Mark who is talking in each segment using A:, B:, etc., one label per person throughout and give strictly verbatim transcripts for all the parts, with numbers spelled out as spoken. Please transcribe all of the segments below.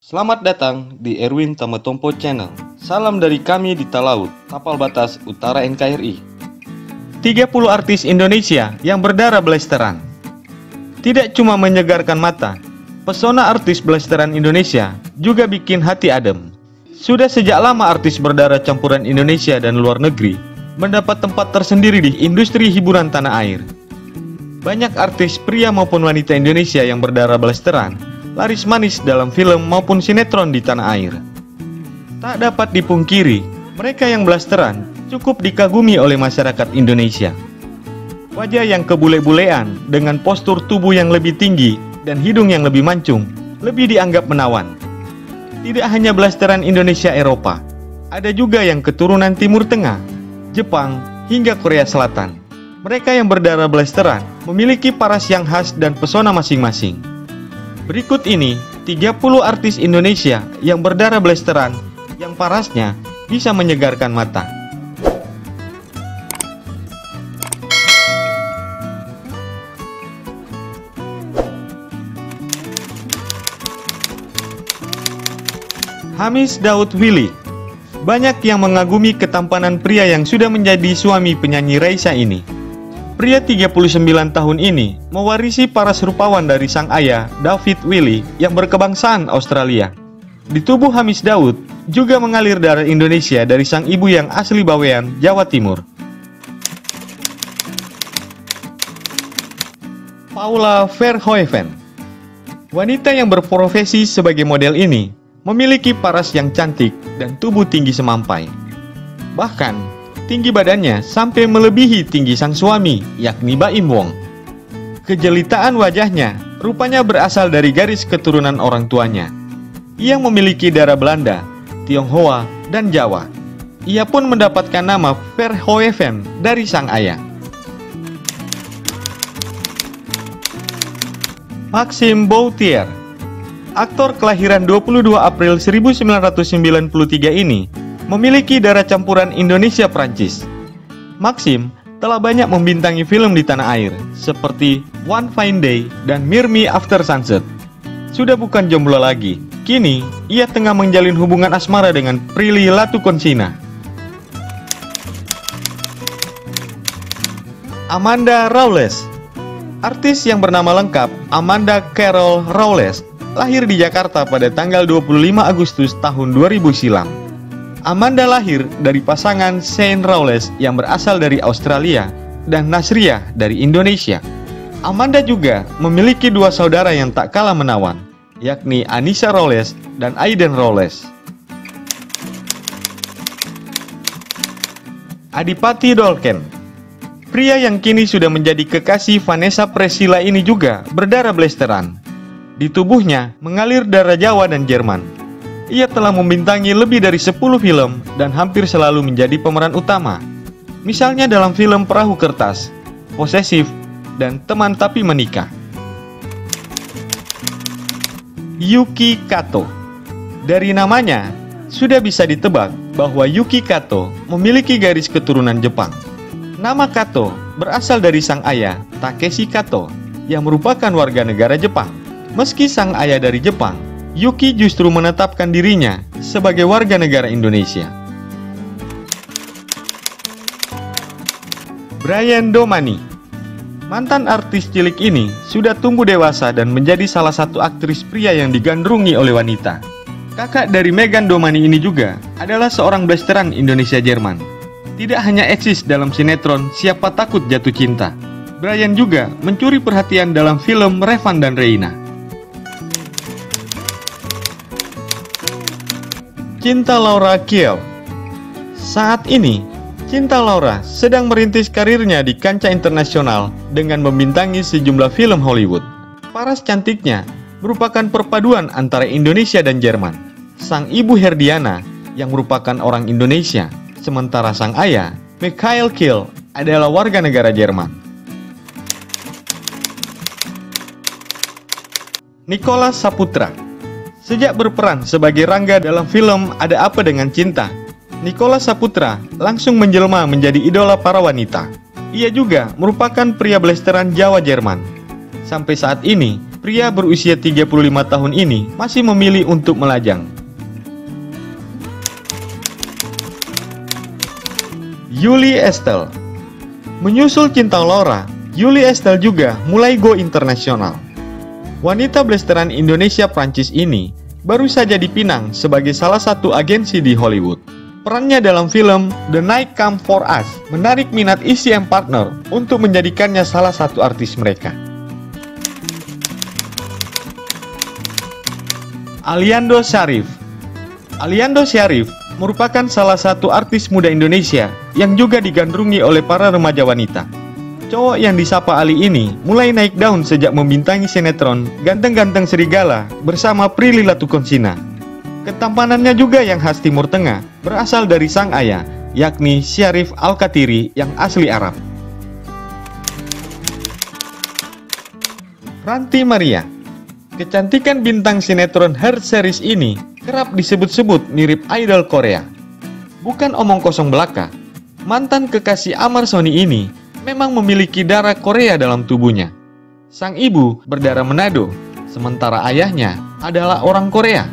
A: Selamat datang di Erwin Tametompo Channel. Salam dari kami di Talaut, Tapal Batas Utara N K R I.
B: tiga puluh artis Indonesia yang berdarah blasteran. Tidak cuma menyegarkan mata, pesona artis blasteran Indonesia juga bikin hati adem. Sudah sejak lama artis berdarah campuran Indonesia dan luar negeri mendapat tempat tersendiri di industri hiburan tanah air. Banyak artis pria maupun wanita Indonesia yang berdarah blasteran laris manis dalam film maupun sinetron di tanah air. Tak dapat dipungkiri, mereka yang blasteran cukup dikagumi oleh masyarakat Indonesia. Wajah yang kebule-bulean dengan postur tubuh yang lebih tinggi dan hidung yang lebih mancung lebih dianggap menawan. Tidak hanya blasteran Indonesia Eropa, ada juga yang keturunan Timur Tengah, Jepang, hingga Korea Selatan. Mereka yang berdarah blasteran memiliki paras yang khas dan pesona masing-masing. Berikut ini tiga puluh artis Indonesia yang berdarah blasteran yang parasnya bisa menyegarkan mata. Hamis Daud Willy. Banyak yang mengagumi ketampanan pria yang sudah menjadi suami penyanyi Raisa ini. Pria tiga puluh sembilan tahun ini mewarisi paras rupawan dari sang ayah, David Willy, yang berkebangsaan Australia. Di tubuh Hamis Daud juga mengalir darah Indonesia dari sang ibu yang asli Bawean, Jawa Timur. Paula Verhoeven. Wanita yang berprofesi sebagai model ini memiliki paras yang cantik dan tubuh tinggi semampai. Bahkan, tinggi badannya sampai melebihi tinggi sang suami, yakni Baim Wong. Kejelitaan wajahnya rupanya berasal dari garis keturunan orang tuanya. Ia memiliki darah Belanda, Tionghoa, dan Jawa. Ia pun mendapatkan nama Verhoeven dari sang ayah. Maxime Bouthier. Aktor kelahiran dua puluh dua April seribu sembilan ratus sembilan puluh tiga ini memiliki darah campuran Indonesia-Prancis. Maxim telah banyak membintangi film di tanah air seperti One Fine Day dan Meet Me After Sunset. Sudah bukan jomblo lagi, kini ia tengah menjalin hubungan asmara dengan Prilly Latukonsina. Amanda Rawles. Artis yang bernama lengkap Amanda Carol Rawles lahir di Jakarta pada tanggal dua puluh lima Agustus tahun dua ribu silam. Amanda lahir dari pasangan Shane Rawles yang berasal dari Australia dan Nasriah dari Indonesia. Amanda juga memiliki dua saudara yang tak kalah menawan, yakni Anissa Rawles dan Aiden Rawles. Adipati Dolken. Pria yang kini sudah menjadi kekasih Vanessa Priscilla ini juga berdarah blasteran. Di tubuhnya mengalir darah Jawa dan Jerman. Ia telah membintangi lebih dari sepuluh film dan hampir selalu menjadi pemeran utama. Misalnya dalam film Perahu Kertas, Posesif, dan Teman Tapi Menikah. Yuki Kato. Dari namanya, sudah bisa ditebak bahwa Yuki Kato memiliki garis keturunan Jepang. Nama Kato berasal dari sang ayah, Takeshi Kato, yang merupakan warga negara Jepang. Meski sang ayah dari Jepang, Yuki justru menetapkan dirinya sebagai warga negara Indonesia. Brian Domani. Mantan artis cilik ini sudah tumbuh dewasa dan menjadi salah satu aktris pria yang digandrungi oleh wanita. Kakak dari Megan Domani ini juga adalah seorang blasteran Indonesia-Jerman. Tidak hanya eksis dalam sinetron Siapa Takut Jatuh Cinta, Brian juga mencuri perhatian dalam film Revan dan Reina. Cinta Laura Kiel. Saat ini, Cinta Laura sedang merintis karirnya di kancah internasional dengan membintangi sejumlah film Hollywood. Paras cantiknya merupakan perpaduan antara Indonesia dan Jerman. Sang ibu Herdiana yang merupakan orang Indonesia, sementara sang ayah, Michael Kiel, adalah warga negara Jerman. Nicholas Saputra. Sejak berperan sebagai Rangga dalam film Ada Apa Dengan Cinta, Nicholas Saputra langsung menjelma menjadi idola para wanita. Ia juga merupakan pria blasteran Jawa Jerman. Sampai saat ini, pria berusia tiga puluh lima tahun ini masih memilih untuk melajang. Julie Estelle. Menyusul Cinta Laura, Julie Estelle juga mulai go internasional. Wanita blasteran Indonesia Prancis ini baru saja dipinang sebagai salah satu agensi di Hollywood. Perannya dalam film The Night Come For Us menarik minat E C M Partner untuk menjadikannya salah satu artis mereka. Aliando Syarif. Aliando Syarif merupakan salah satu artis muda Indonesia yang juga digandrungi oleh para remaja wanita. Cowok yang disapa Ali ini mulai naik daun sejak membintangi sinetron Ganteng-Ganteng Serigala bersama Prilly Latuconsina. Ketampanannya juga yang khas Timur Tengah berasal dari sang ayah, yakni Syarif Al-Katiri yang asli Arab. Ranty Maria. Kecantikan bintang sinetron Her Series ini kerap disebut-sebut mirip idol Korea. Bukan omong kosong belaka, mantan kekasih Amar Sony ini memang memiliki darah Korea dalam tubuhnya. Sang ibu berdarah Manado, sementara ayahnya adalah orang Korea.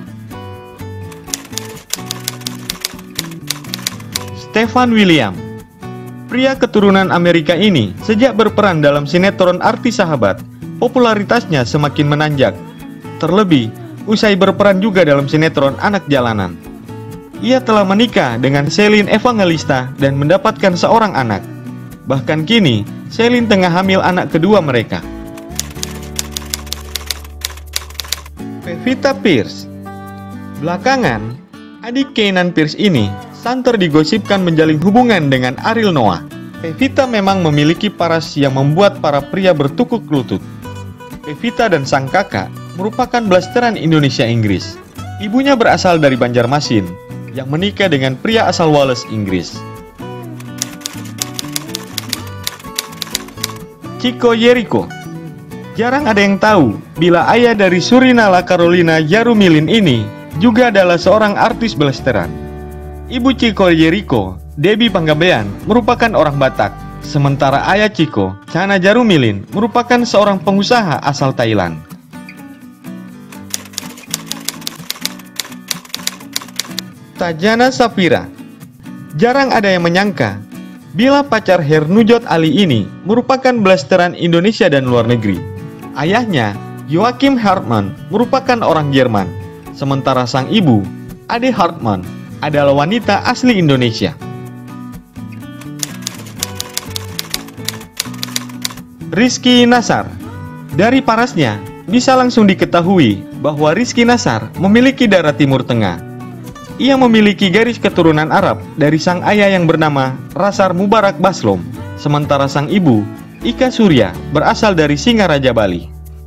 B: Stefan William. Pria keturunan Amerika ini sejak berperan dalam sinetron Arti Sahabat, popularitasnya semakin menanjak. Terlebih, usai berperan juga dalam sinetron Anak Jalanan. Ia telah menikah dengan Celine Evangelista dan mendapatkan seorang anak. Bahkan kini, Celine tengah hamil anak kedua mereka. Pevita Pierce. Belakangan, adik Keenan Pierce ini santer digosipkan menjalin hubungan dengan Ariel Noah. Pevita memang memiliki paras yang membuat para pria bertukuk lutut. Pevita dan sang kakak merupakan blasteran Indonesia Inggris. Ibunya berasal dari Banjarmasin, yang menikah dengan pria asal Wales, Inggris. Chico Jericho. Jarang ada yang tahu bila ayah dari Surinala Carolina Jarumilin ini juga adalah seorang artis blasteran. Ibu Chico Jericho, Debbie Panggabean, merupakan orang Batak, sementara ayah Chico, Chana Jarumilin, merupakan seorang pengusaha asal Thailand. Tajana Safira. Jarang ada yang menyangka bila pacar Hernujot Ali ini merupakan blasteran Indonesia dan luar negeri. Ayahnya, Joachim Hartmann, merupakan orang Jerman, sementara sang ibu, Ade Hartmann, adalah wanita asli Indonesia. Rizky Nasar. Dari parasnya, bisa langsung diketahui bahwa Rizky Nasar memiliki darah Timur Tengah. Ia memiliki garis keturunan Arab dari sang ayah yang bernama Rasar Mubarak Baslom, sementara sang ibu, Ika Surya, berasal dari Singaraja, Bali.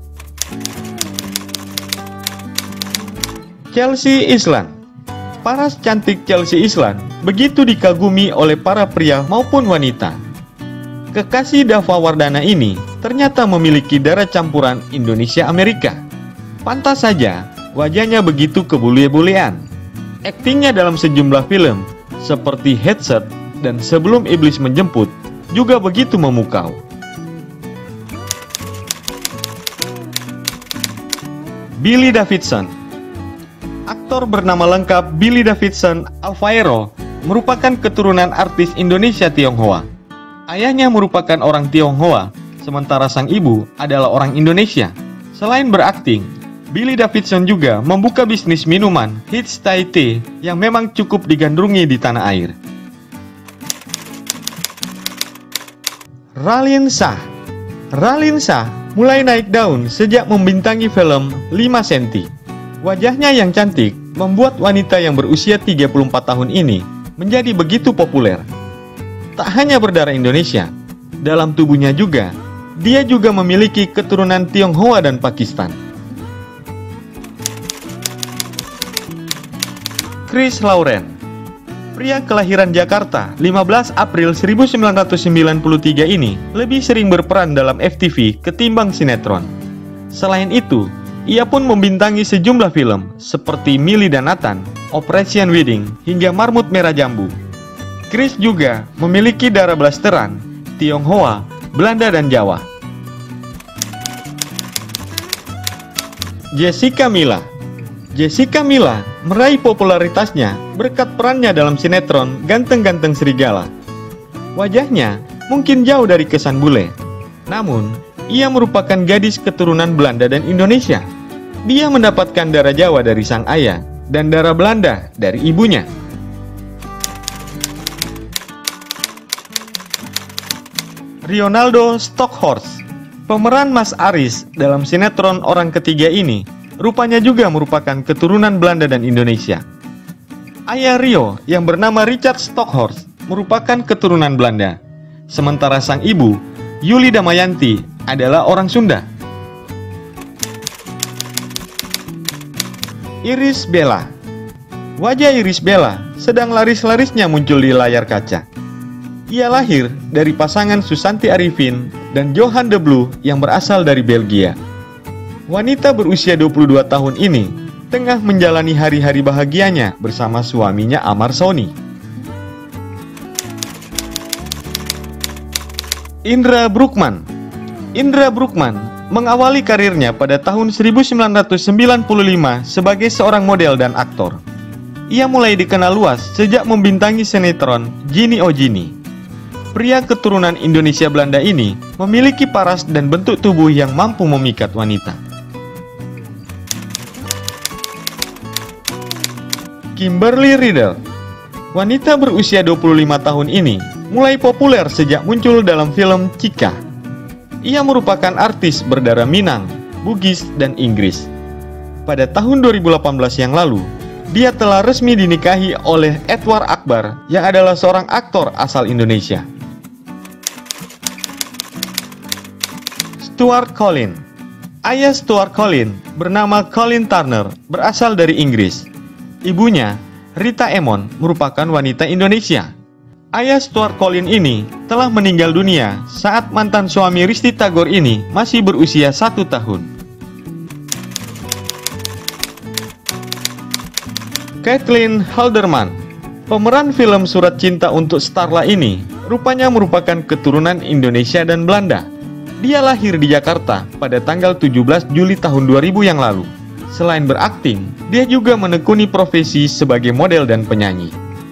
B: Chelsea Islan. Paras cantik Chelsea Islan begitu dikagumi oleh para pria maupun wanita. Kekasih Dava Wardana ini ternyata memiliki darah campuran Indonesia-Amerika. Pantas saja wajahnya begitu kebule-bulean. Aktingnya dalam sejumlah film seperti Headset dan Sebelum Iblis Menjemput juga begitu memukau. Billy Davidson. Aktor bernama lengkap Billy Davidson Alfaero merupakan keturunan artis Indonesia Tionghoa. Ayahnya merupakan orang Tionghoa, sementara sang ibu adalah orang Indonesia. Selain berakting, Billy Davidson juga membuka bisnis minuman Hits Thai Tea yang memang cukup digandrungi di tanah air. Raline Shah. Raline Shah mulai naik daun sejak membintangi film lima sentimeter. Wajahnya yang cantik membuat wanita yang berusia tiga puluh empat tahun ini menjadi begitu populer. Tak hanya berdarah Indonesia, dalam tubuhnya juga, dia juga memiliki keturunan Tionghoa dan Pakistan. Chris Lauren. Pria kelahiran Jakarta lima belas April seribu sembilan ratus sembilan puluh tiga ini lebih sering berperan dalam F T V ketimbang sinetron. Selain itu, ia pun membintangi sejumlah film seperti Millie dan Nathan, Operation Wedding, hingga Marmut Merah Jambu. Chris juga memiliki darah blasteran, Tionghoa, Belanda dan Jawa. Jessica Milla. Jessica Milla meraih popularitasnya berkat perannya dalam sinetron Ganteng-Ganteng Serigala. Wajahnya mungkin jauh dari kesan bule, namun ia merupakan gadis keturunan Belanda dan Indonesia. Dia mendapatkan darah Jawa dari sang ayah dan darah Belanda dari ibunya. Ronaldo Stockhorst, pemeran Mas Aris dalam sinetron Orang Ketiga ini, rupanya juga merupakan keturunan Belanda dan Indonesia. Ayah Rio yang bernama Richard Stockhorst merupakan keturunan Belanda, sementara sang ibu, Yuli Damayanti, adalah orang Sunda. Irish Bella. Wajah Irish Bella sedang laris-larisnya muncul di layar kaca. Ia lahir dari pasangan Susanti Arifin dan Johan de Blue yang berasal dari Belgia. Wanita berusia dua puluh dua tahun ini tengah menjalani hari-hari bahagianya bersama suaminya Amar Soni. Indra Bruggman. Indra Bruggman mengawali karirnya pada tahun seribu sembilan ratus sembilan puluh lima sebagai seorang model dan aktor. Ia mulai dikenal luas sejak membintangi sinetron Gini Oh Gini. Pria keturunan Indonesia Belanda ini memiliki paras dan bentuk tubuh yang mampu memikat wanita. Kimberly Riddle. Wanita berusia dua puluh lima tahun ini mulai populer sejak muncul dalam film Chica. Ia merupakan artis berdarah Minang, Bugis, dan Inggris. Pada tahun dua ribu delapan belas yang lalu, dia telah resmi dinikahi oleh Edward Akbar yang adalah seorang aktor asal Indonesia. Stuart Collin. Ayah Stuart Collin bernama Colin Turner, berasal dari Inggris. Ibunya, Rita Emon, merupakan wanita Indonesia. Ayah Stuart Collin ini telah meninggal dunia saat mantan suami Risty Tagor ini masih berusia satu tahun. Kathleen Halderman, pemeran film Surat Cinta untuk Starla ini, rupanya merupakan keturunan Indonesia dan Belanda. Dia lahir di Jakarta pada tanggal tujuh belas Juli tahun dua ribu yang lalu. Selain berakting, dia juga menekuni profesi sebagai model dan penyanyi.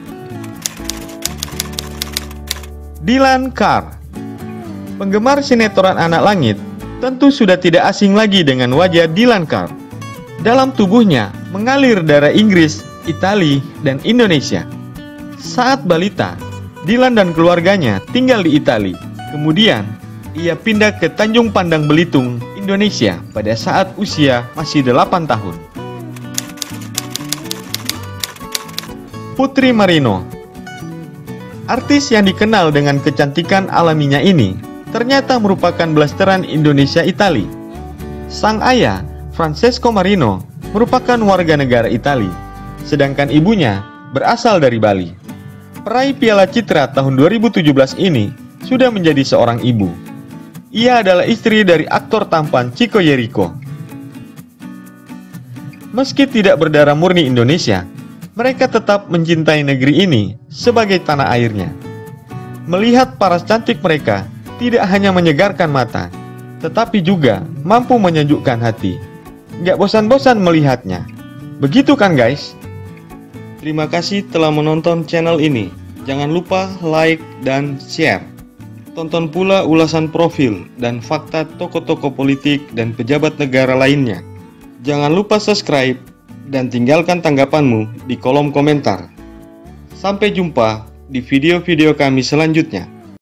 B: Dylan Carr. Penggemar sinetron Anak Langit tentu sudah tidak asing lagi dengan wajah Dylan Carr. Dalam tubuhnya mengalir darah Inggris, Itali, dan Indonesia. Saat balita, Dylan dan keluarganya tinggal di Itali. Kemudian, ia pindah ke Tanjung Pandang Belitung, Indonesia pada saat usia masih delapan tahun. Putri Marino. Artis yang dikenal dengan kecantikan alaminya ini ternyata merupakan blasteran Indonesia-Itali. Sang ayah, Francesco Marino, merupakan warga negara Itali, sedangkan ibunya berasal dari Bali. Peraih Piala Citra tahun dua ribu tujuh belas ini sudah menjadi seorang ibu. Ia adalah istri dari aktor tampan Chico Jericho. Meski tidak berdarah murni Indonesia, mereka tetap mencintai negeri ini sebagai tanah airnya. Melihat paras cantik mereka tidak hanya menyegarkan mata, tetapi juga mampu menyejukkan hati. Gak bosan-bosan melihatnya. Begitu kan guys?
A: Terima kasih telah menonton channel ini. Jangan lupa like dan share. Tonton pula ulasan profil dan fakta tokoh-tokoh politik dan pejabat negara lainnya. Jangan lupa subscribe dan tinggalkan tanggapanmu di kolom komentar. Sampai jumpa di video-video kami selanjutnya.